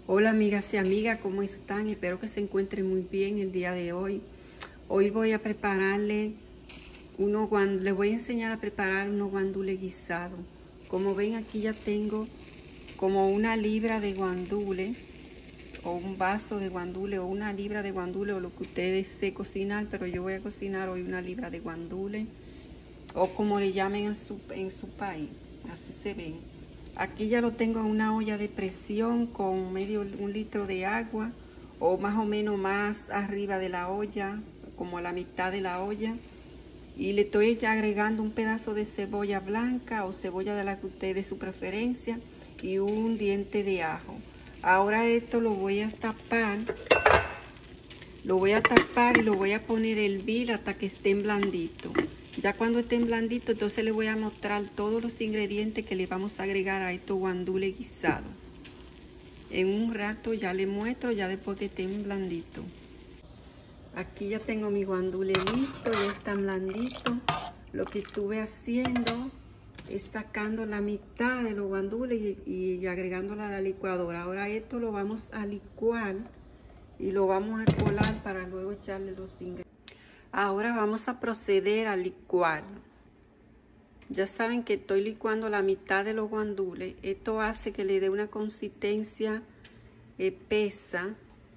Hola amigas y amigas, ¿cómo están? Espero que se encuentren muy bien el día de hoy. Hoy voy a prepararle les voy a enseñar a preparar unos guandules guisados. Como ven, aquí ya tengo como 1 libra de guandules, o un vaso de guandules, o 1 libra de guandules, o lo que ustedes deseen cocinar, pero yo voy a cocinar hoy 1 libra de guandules, o como le llamen en su país, así se ven. Aquí ya lo tengo en una olla de presión con 1 litro de agua, o más o menos más arriba de la olla, como a la mitad de la olla. Y le estoy ya agregando un pedazo de cebolla blanca o cebolla de la que usted de su preferencia y un diente de ajo. Ahora esto lo voy a tapar. Lo voy a tapar y lo voy a poner a hervir hasta que estén blanditos. Ya cuando estén blanditos, entonces les voy a mostrar todos los ingredientes que le vamos a agregar a estos guandules guisados. En un rato ya les muestro, ya después que estén blanditos. Aquí ya tengo mi guandules listo, ya están blanditos. Lo que estuve haciendo es sacando la mitad de los guandules y agregándola a la licuadora. Ahora esto lo vamos a licuar y lo vamos a colar para luego echarle los ingredientes. Ahora vamos a proceder a licuar. Ya saben que estoy licuando la mitad de los guandules. Esto hace que le dé una consistencia espesa.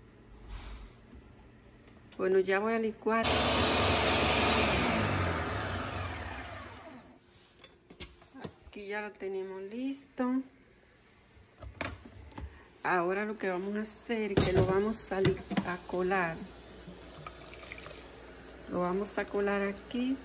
Bueno, ya voy a licuar. Aquí ya lo tenemos listo. Ahora lo que vamos a hacer es que lo vamos a colar. Lo vamos a colar aquí.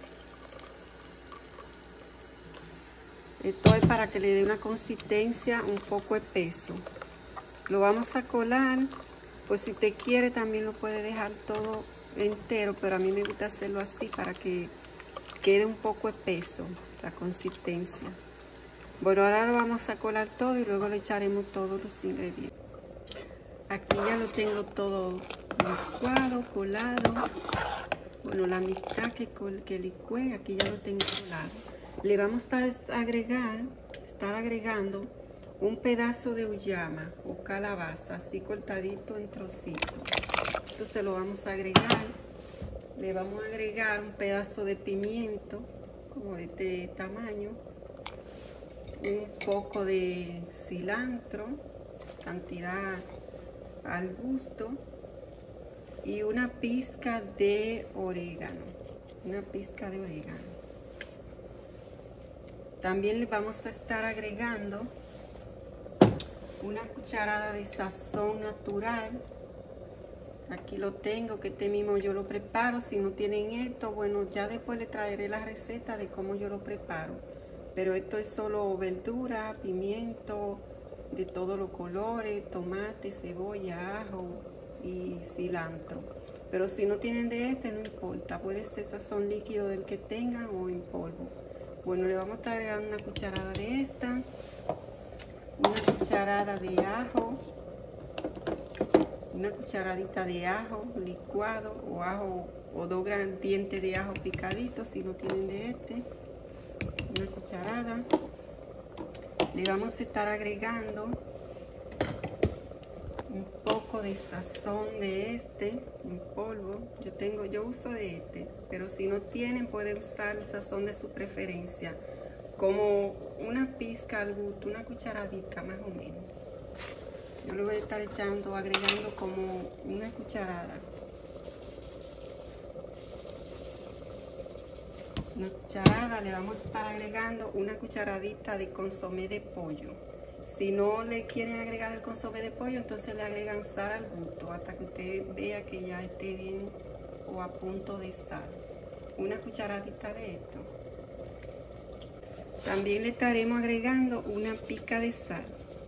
Esto es para que le dé una consistencia un poco espeso. Lo vamos a colar. Pues si usted quiere también lo puede dejar todo entero, pero a mí me gusta hacerlo así para que quede un poco espeso la consistencia. Bueno, ahora lo vamos a colar todo y luego le echaremos todos los ingredientes. Aquí ya lo tengo todo licuado, colado. Bueno, la mitad que licué, aquí ya lo tengo colado. Le vamos a estar agregando un pedazo de uyama o calabaza, así cortadito en trocitos. Entonces lo vamos a agregar. Le vamos a agregar un pedazo de pimiento, como de este tamaño. Un poco de cilantro, cantidad al gusto. Y una pizca de orégano. También le vamos a estar agregando 1 cucharada de sazón natural. Aquí lo tengo, que este mismo yo lo preparo. Si no tienen esto, bueno, ya después le traeré la receta de cómo yo lo preparo. Pero esto es solo verdura, pimiento de todos los colores, tomate, cebolla, ajo y cilantro. Pero si no tienen de este, no importa, puede ser sazón líquido del que tengan o en polvo. Bueno, le vamos a estar agregando 1 cucharada de esta, 1 cucharada de ajo, 1 cucharadita de ajo licuado o ajo o 2 grandes dientes de ajo picaditos si no tienen de este, 1 cucharada. Le vamos a estar agregando un poco de sazón de este en polvo. Yo uso de este, pero si no tienen pueden usar el sazón de su preferencia, como una pizca al gusto, 1 cucharadita más o menos. Yo le voy a estar agregando como 1 cucharada. 1 cucharada. Le vamos a estar agregando 1 cucharadita de consomé de pollo. Si no le quieren agregar el consomé de pollo, entonces le agregan sal al gusto hasta que usted vea que ya esté bien o a punto de sal. 1 cucharadita de esto. También le estaremos agregando 1 pica de sal.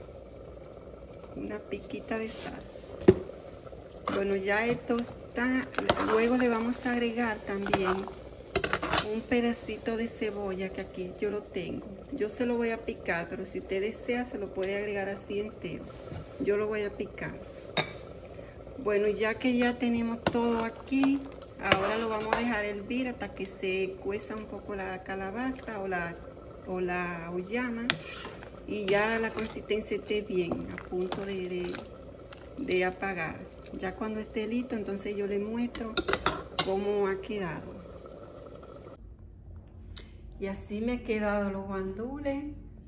1 piquita de sal. Bueno, ya esto está. Luego le vamos a agregar también un pedacito de cebolla, que aquí yo lo tengo. Yo se lo voy a picar, pero si usted desea se lo puede agregar así entero. Yo lo voy a picar. Bueno, ya que ya tenemos todo aquí, ahora lo vamos a dejar hervir hasta que se cueza un poco la calabaza o la uyama y ya la consistencia esté bien, a punto de de apagar. Ya cuando esté listo, entonces yo le muestro cómo ha quedado. Y así me han quedado los guandules.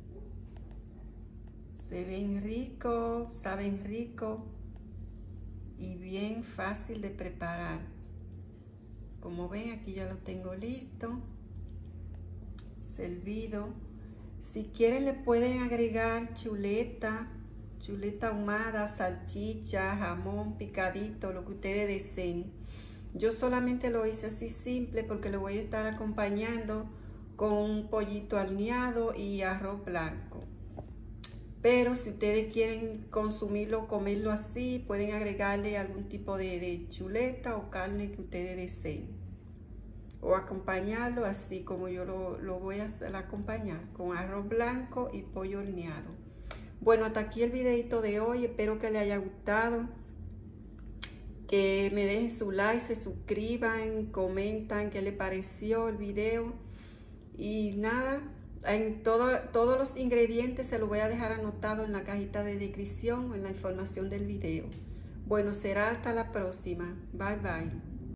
Se ven ricos, saben rico y bien fácil de preparar. Como ven, aquí ya lo tengo listo, servido. Si quieren le pueden agregar chuleta ahumada, salchicha, jamón picadito, lo que ustedes deseen. Yo solamente lo hice así simple porque lo voy a estar acompañando con un pollito horneado y arroz blanco. Pero si ustedes quieren consumirlo, comerlo así, pueden agregarle algún tipo de chuleta o carne que ustedes deseen. O acompañarlo así como yo lo voy a acompañar, con arroz blanco y pollo horneado. Bueno, hasta aquí el videito de hoy. Espero que les haya gustado. Que me dejen su like, se suscriban, comentan qué les pareció el video. Y nada, en todos los ingredientes se los voy a dejar anotado en la cajita de descripción, en la información del video. Bueno, será hasta la próxima. Bye, bye.